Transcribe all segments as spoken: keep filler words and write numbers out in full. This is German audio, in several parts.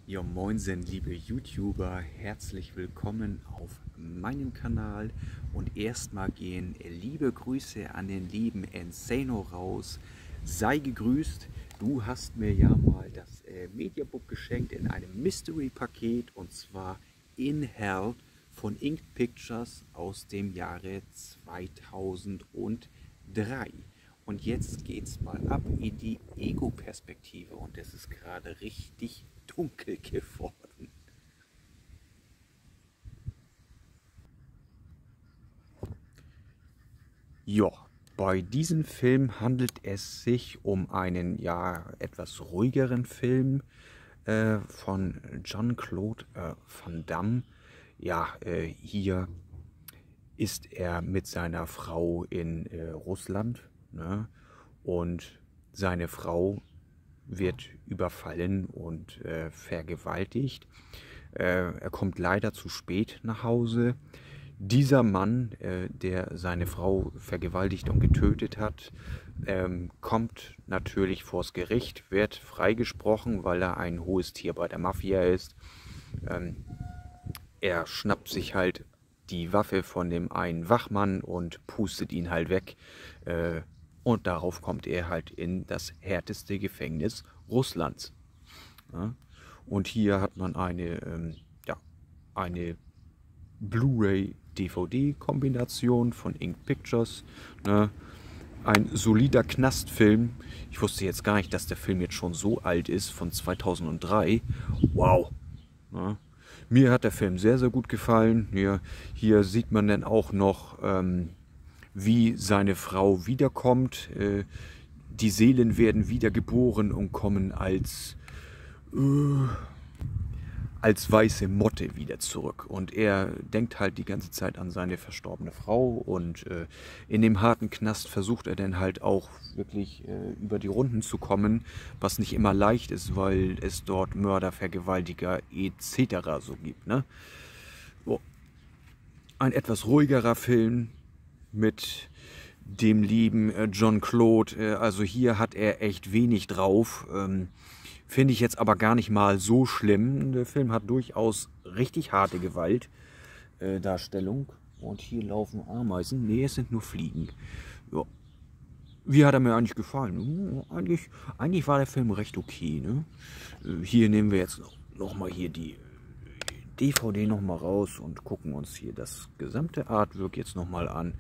Ja, moinsen, liebe YouTuber, herzlich willkommen auf meinem Kanal und erstmal gehen liebe Grüße an den lieben Ensano raus. Sei gegrüßt, du hast mir ja mal das äh, Mediabook geschenkt in einem Mystery-Paket und zwar In Hell von Inked Pictures aus dem Jahre zweitausenddrei. Und jetzt geht's mal ab in die Ego-Perspektive und es ist gerade richtig dunkel geworden. Ja, bei diesem Film handelt es sich um einen ja etwas ruhigeren Film äh, von Jean-Claude äh, Van Damme. Ja, äh, hier ist er mit seiner Frau in äh, Russland, ne? Und seine Frau wird überfallen und äh, vergewaltigt. Äh, er kommt leider zu spät nach Hause. Dieser Mann, äh, der seine Frau vergewaltigt und getötet hat, ähm, kommt natürlich vors Gericht, wird freigesprochen, weil er ein hohes Tier bei der Mafia ist. Ähm, er schnappt sich halt die Waffe von dem einen Wachmann und pustet ihn halt weg. Äh, und darauf kommt er halt in das härteste Gefängnis Russlands. Ja? Und hier hat man eine, ähm, ja, eine Blu-ray-D V D-Kombination von Inked Pictures. Ne? Ein solider Knastfilm. Ich wusste jetzt gar nicht, dass der Film jetzt schon so alt ist, von zweitausenddrei. Wow! Ne? Mir hat der Film sehr, sehr gut gefallen. Hier, hier sieht man dann auch noch, ähm, wie seine Frau wiederkommt. Äh, die Seelen werden wiedergeboren und kommen als, äh, als weiße Motte wieder zurück. Und er denkt halt die ganze Zeit an seine verstorbene Frau. Und äh, in dem harten Knast versucht er dann halt auch wirklich äh, über die Runden zu kommen, was nicht immer leicht ist, weil es dort Mörder, Vergewaltiger et cetera so gibt. Ne? So. Ein etwas ruhigerer Film mit dem lieben äh, Jean-Claude. Äh, also hier hat er echt wenig drauf. Ähm, Finde ich jetzt aber gar nicht mal so schlimm. Der Film hat durchaus richtig harte Gewaltdarstellung. Äh, Und hier laufen Ameisen. Nee, es sind nur Fliegen. Ja. Wie hat er mir eigentlich gefallen? Hm, eigentlich, eigentlich war der Film recht okay. Ne? Äh, hier nehmen wir jetzt noch, noch mal hier die D V D noch mal raus und gucken uns hier das gesamte Artwork jetzt noch mal an.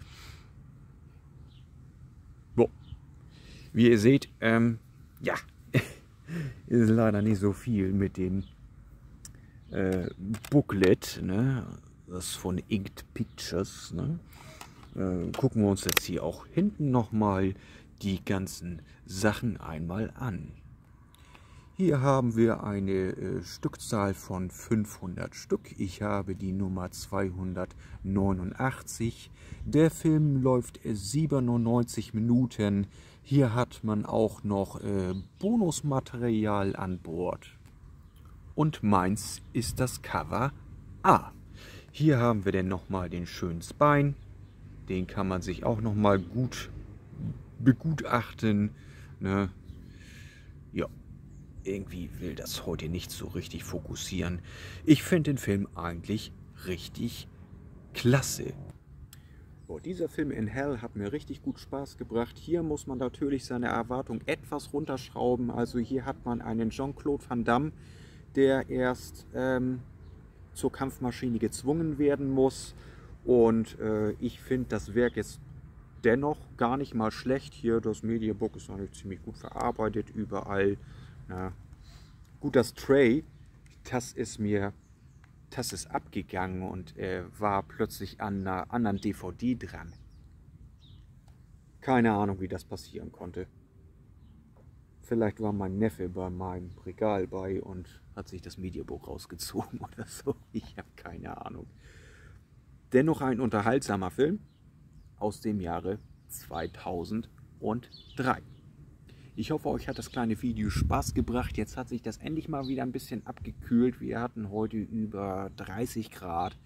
Boah. Wie ihr seht, ähm, ja, ist leider nicht so viel mit dem äh, Booklet, ne? Das von Inked Pictures. Ne? Äh, gucken wir uns jetzt hier auch hinten nochmal die ganzen Sachen einmal an. Hier haben wir eine äh, Stückzahl von fünfhundert Stück. Ich habe die Nummer zweihundertneunundachtzig. Der Film läuft äh, siebenundneunzig Minuten. Hier hat man auch noch äh, Bonusmaterial an Bord. Und meins ist das Cover A. Hier haben wir dann nochmal den schönen Spine. Den kann man sich auch nochmal gut begutachten. Ne? Ja. Irgendwie will das heute nicht so richtig fokussieren. Ich finde den Film eigentlich richtig klasse. Oh, dieser Film In Hell hat mir richtig gut Spaß gebracht. Hier muss man natürlich seine Erwartung etwas runterschrauben. Also hier hat man einen Jean-Claude Van Damme, der erst ähm, zur Kampfmaschine gezwungen werden muss. Und äh, ich finde das Werk jetzt dennoch gar nicht mal schlecht. Hier das Mediabook ist eigentlich ziemlich gut verarbeitet, überall. Na, gut, das Tray, das ist mir, das ist abgegangen und äh, war plötzlich an einer anderen D V D dran. Keine Ahnung, wie das passieren konnte. Vielleicht war mein Neffe bei meinem Regal bei und hat sich das Mediabook rausgezogen oder so. Ich habe keine Ahnung. Dennoch ein unterhaltsamer Film aus dem Jahre zweitausenddrei. Ich hoffe, euch hat das kleine Video Spaß gebracht. Jetzt hat sich das endlich mal wieder ein bisschen abgekühlt. Wir hatten heute über dreißig Grad.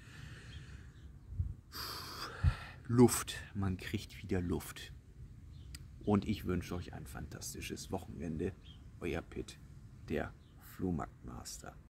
Luft, man kriegt wieder Luft. Und ich wünsche euch ein fantastisches Wochenende. Euer Pitt, der Flohmarktmaster.